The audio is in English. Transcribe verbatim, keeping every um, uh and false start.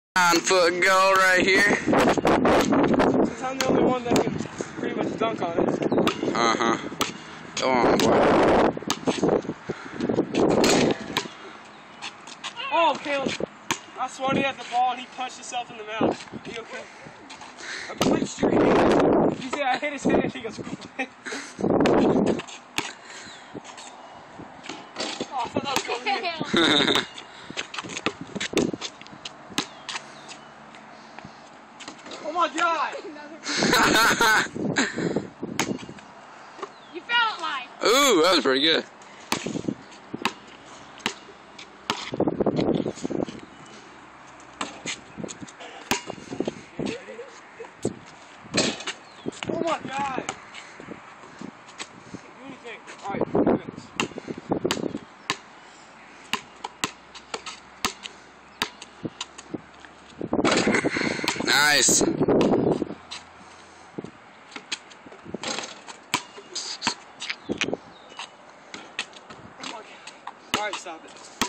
Nine foot goal right here. Since I'm the only one that can pretty much dunk on it. Uh huh. Go on, boy. Oh, Caleb. I swung at the ball and he punched himself in the mouth. Are you okay? I punched your hand. You see, I hit his hand and he goes, oh, I thought that was going in. Oh my God! You felt like. Ooh, that was pretty good. Oh my God! Do anything. Alright, do this. Nice. Alright, stop it.